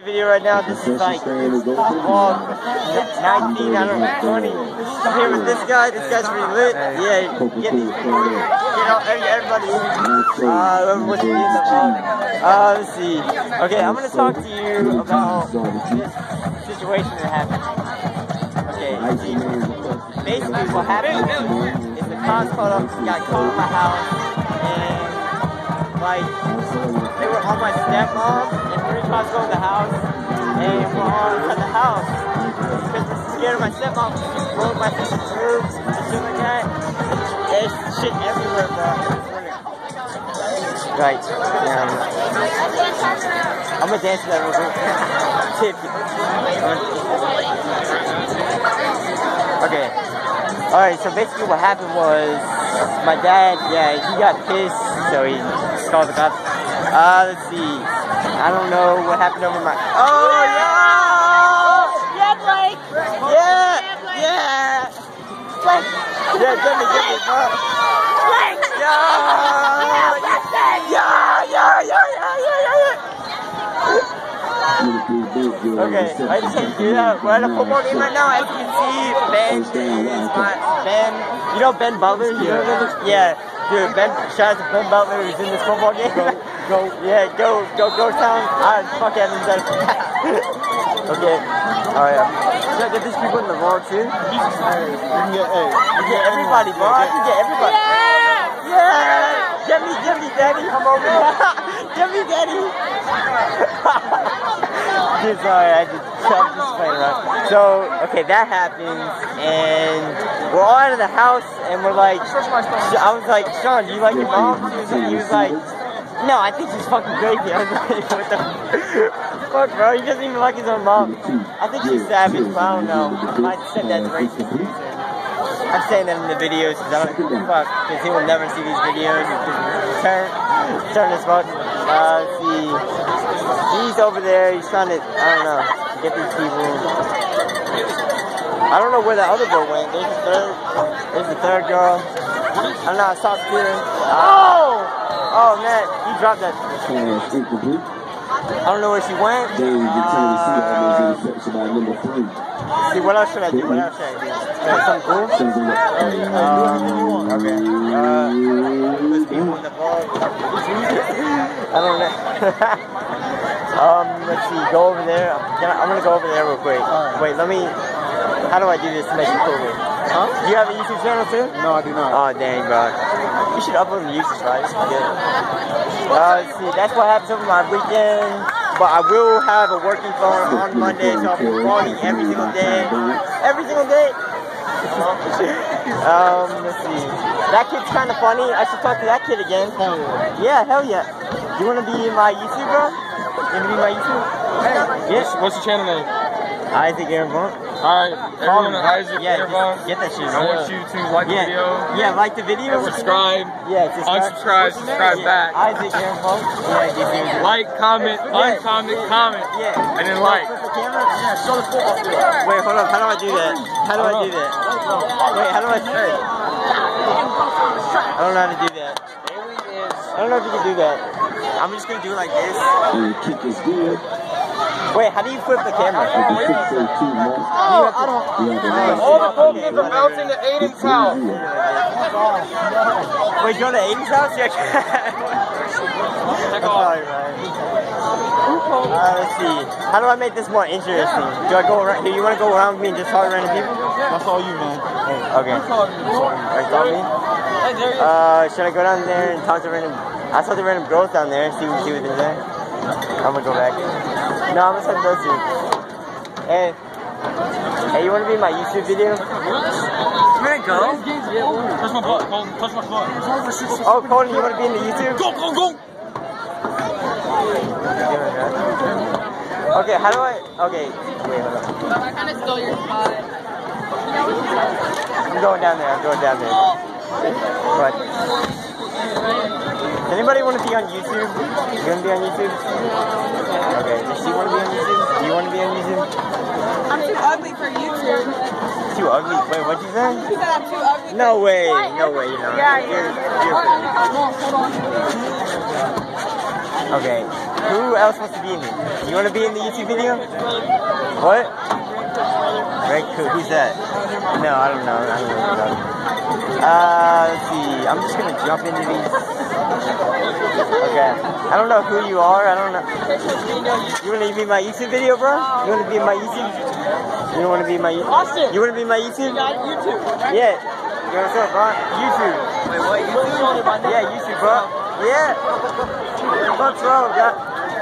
Video right now. This is like vlog 19, I don't know, 20. I'm here with this guy. This guy's pretty lit. Yeah, get these people. You know, everybody. What's in the vlog? Let's see. Okay, I'm gonna talk to you about this situation that happened. Okay, basically what happened is the cops got called to my house, and like they were on my stepmom. Cops go to the house, and we're all inside the house because we're scared of my stepmom. She broke my sister's roof and shit like that. There's shit everywhere, bro. Right. I'm gonna dance to that real quick. Okay. Alright, so basically what happened was my dad, he got pissed, so he called the cops. Let's see. I don't know what happened over my... Oh, yeah! Yeah, Blake! Yeah! Yeah! Blake! Yeah, get me, bro! Blake! Yeah! Okay, I just had to do that. We're at a football game right now. As you can see, Ben, you know Ben Butler? Yeah. Dude, shout out to Ben Butler who's in this football game. Go Grovetown. Fuck Evans. Okay. Alright. Should I get these people in the wall too? You can get everybody, bro. I can get everybody. Yeah! Get me, daddy. Come over here. Get me, daddy. Dude, sorry, I'm just playing around. So, okay, that happens, and we're all out of the house, and we're like, I was like, Sean, do you like your mom? He was like, no, I think she's fucking crazy. I was like, what the fuck, bro? He doesn't even like his own mom. I think she's savage, but I don't know. My stepdad's racist. I'm saying that in the videos because I don't give a fuck, because he will never see these videos. Turn this fuck. Let's see. He's over there. He's trying to, I don't know, get these people. I don't know where the other girl went. There's the third girl. I don't know. I saw Kieran. Oh man, he dropped that. I don't know where she went. See, what else should I do? Something cool? Okay. There's people in the vlog. I don't know. Let's see. Go over there. I'm gonna go over there real quick. Wait, how do I do this to make it cooler? Huh? Do you have a YouTube channel too? No, I do not. Oh, dang, bro. You should upload on YouTube, right? Let's see. That's what happens over my weekend. But I will have a working phone on Monday, so I'll be vlogging every single day. Every single day? Let's see. That kid's kind of funny. I should talk to that kid again. Hell yeah. Yeah, hell yeah. You want to be my YouTube, bro? You want to be my YouTube? Hey. Yes. What's your channel name? Isaac Airborne. Alright, everyone at Isaac Airborne. Get that shit. I want you to like the video. Yeah, like the video. Subscribe. Yeah, unsubscribe. Subscribe back. Isaac Airborne. Yeah, like, comment, uncomment, comment. Yeah. And then like. Yeah, show the football field. Wait, hold up. How do I do that? Wait, how do I say it? I don't know how to do that. I don't know if you can do that. I'm just gonna do it like this. Kick is good. Wait, how do you flip the camera? I don't. All the focus are bouncing to Aiden's house. Wait, go to Aiden's house? Yeah. Sorry, man. Let's see. How do I make this more interesting? Do I go around? Do you want to go around with me and just talk to random people? That's all you, man. Okay. Call me. Should I go down there and talk to random? I saw the random girls down there. See what they're there. I'm gonna go back. No, I'm gonna send those two. Hey, you wanna be in my YouTube video? Where it go? Touch my butt, Colton. Touch my butt. Oh, Colton, you wanna be in the YouTube? Go! Okay, how do I? Okay, wait, hold on. I kinda stole your spot. I'm going down there. What? Does anybody want to be on YouTube? You want to be on YouTube? Okay, does she want to be on YouTube? Do you want to be on YouTube? I'm too ugly for YouTube. Too ugly? Wait, what'd you say? She said I'm too ugly. No way, you know. Yeah, you're Okay. who else wants to be in it? You want to be in the YouTube video? What? Very cool. Who's that? No, I don't know. Let's see. I'm just gonna jump into these. Okay. I don't know who you are. I don't know. You wanna be in my YouTube video, bro? You wanna be in my YouTube? You don't wanna be in my YouTube? You wanna be in my YouTube? YouTube. Yeah. You know what's up, bro? YouTube. Wait, what? YouTube? Yeah, YouTube, bro. Yeah. What's wrong, guy?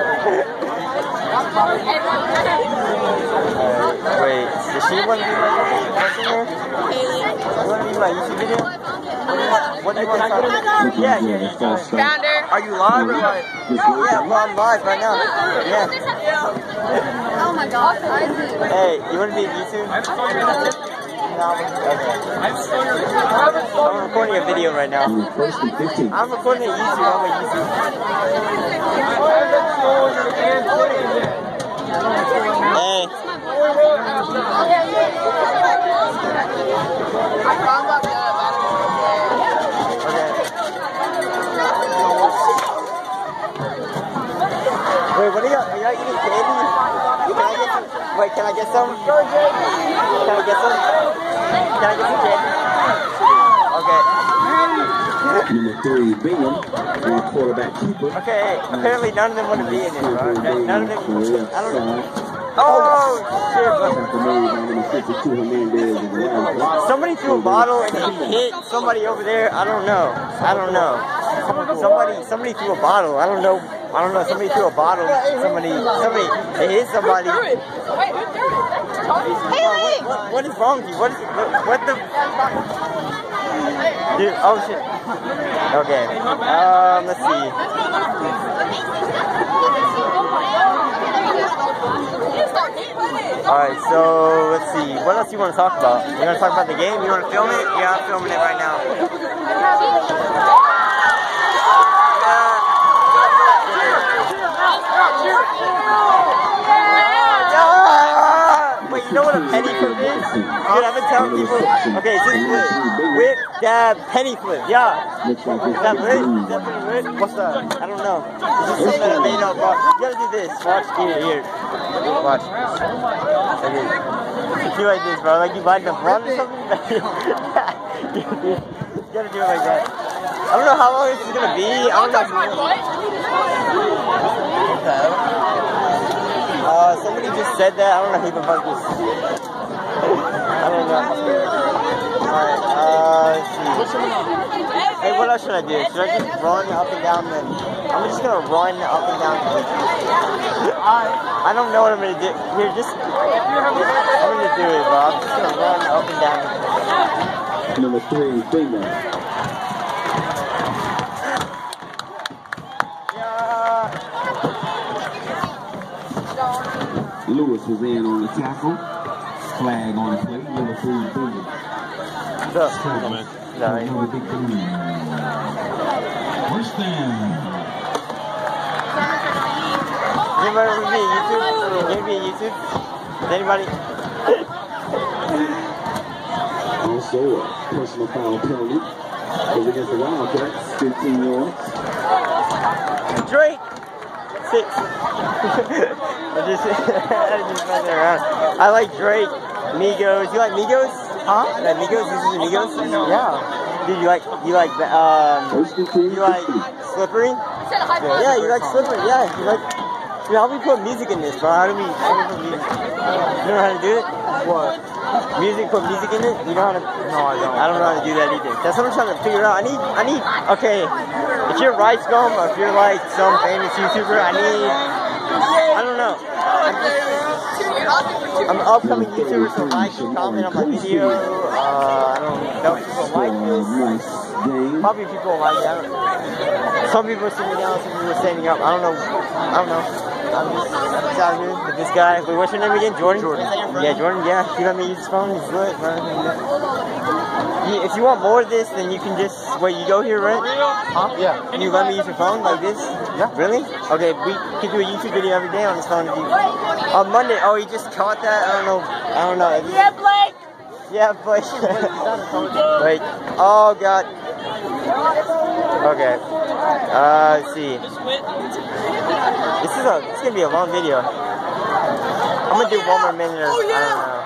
Wait, does she want to be my YouTube video? You want to be my YouTube video? What do you want to talk about? Yeah. Founder. Are you live or what? Yeah, well, I'm live right now. Yeah. Oh my god. Hey, you want to be in YouTube? No, okay. I'm recording a video right now. I'm recording a YouTube. I'm a YouTube. Hey. Wait, what are y'all eating candy? Wait, can I get some? Can I get some? Can I get some candy? Okay. Number 3, Bingham, quarterback keeper. Okay, apparently none of them want to be in it, bro. None of them, I don't know. Oh, shit, bro. Somebody threw a bottle and it hit somebody over there. I don't know. Somebody threw a bottle. I don't know. Somebody threw a bottle. Somebody, they hit somebody. What is wrong with you? What the? Dude, oh shit. Okay. Let's see. Alright, so let's see. What else do you want to talk about? You want to talk about the game? You want to film it? Yeah, I'm filming it right now. Wait, you know what a penny flip is? Dude, I've been telling people. Okay, it's just flip. Whip, dab, penny flip. Yeah. Is that lit? Is that pretty lit? What's that? I don't know. It's just something that I made up, bro. You gotta do this. Watch. Here. Watch. Okay. You do like this, bro. Like you buy the run or something? You gotta do it like that. I don't know how long this is gonna be. I don't know. What the hell? Somebody just said that. I don't know who the fuck this. I don't know. Alright, let's see. Hey, what else should I do? Should I just run up and down the... I'm just gonna run up and down the... I don't know what I'm gonna do. Here, just... I'm gonna do it, bro. I'm just gonna run up and down the... Number 3, Bingham. Lewis was in on the tackle. Flag on the play. Number 3, Bingham. What's up? Sorry. First down. Anybody want to be a YouTube? Can you be a YouTube? Is anybody? Also, a personal foul penalty. Goes against the Wildcats. 15 yards. Drake! 6. I'm just messing around. I like Drake. Migos. You like Migos? Huh? Like Migos? This is Migos? Yeah. Dude, you like Slippery? Yeah, you like Slippery. Yeah, you like... Dude, how do we put music in this, bro? How do we put music? You know how to do it? What? Music, put music in it? You know how to... No, I don't. I don't know how to do that either. That's what I'm trying to figure out. I need... Okay, if you're Rice Gum or if you're like some famous YouTuber, I don't know. I'm an upcoming YouTuber, so like and comment on my video. I don't know if people like this. Probably people like that. Some people are sitting down, some people are standing up. I don't know. I'm just out here with this guy. Wait, what's your name again? Jordan? Yeah, Jordan, yeah. He let me use his phone. He's lit, man. If you want more of this, then you can just... Wait, you go here, right? Huh? Yeah. Can you let me use your phone like this? Yeah. Really? Okay, we can do a YouTube video every day on this phone if you... On Monday. Oh, he just caught that? I don't know. Yeah, Blake! Yeah, Blake. Wait. Oh, God. Okay. Let's see. This is gonna be a long video. I'm gonna do 1 more minute. Or, I don't know.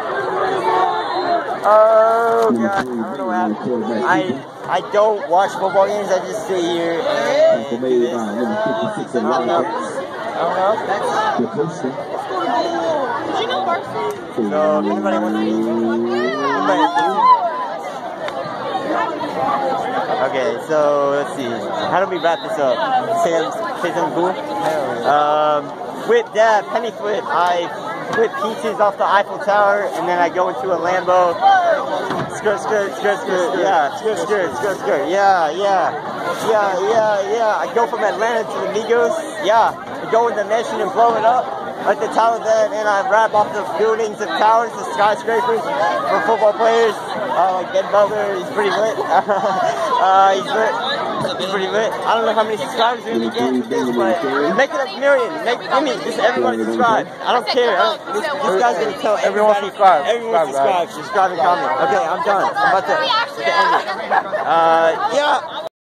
Oh god, I don't know what happened. I don't watch football games. I just sit here and do this. I don't know. So if anybody wants to okay, so let's see. How do we wrap this up? Say something cool? With that penny flip, I flip pieces off the Eiffel Tower, and then I go into a Lambo. Skirt, skirt, skirt, skirt. Yeah, skirt, skirt, skirt, skirt. Yeah, yeah, yeah, yeah, yeah. I go from Atlanta to the Migos. Yeah, I go in the mansion and blow it up. Like the tower there, and I wrap off the buildings and towers, the skyscrapers for football players. Like Ben Butler, he's pretty lit. He's lit. He's pretty lit. I don't know how many subscribers we're gonna get with this, but make it a million. Give me just everybody subscribe. I don't care. This guy's gonna tell everyone subscribe. Everyone subscribe. Subscribe and comment. Okay, I'm done. I'm about to end it. Yeah.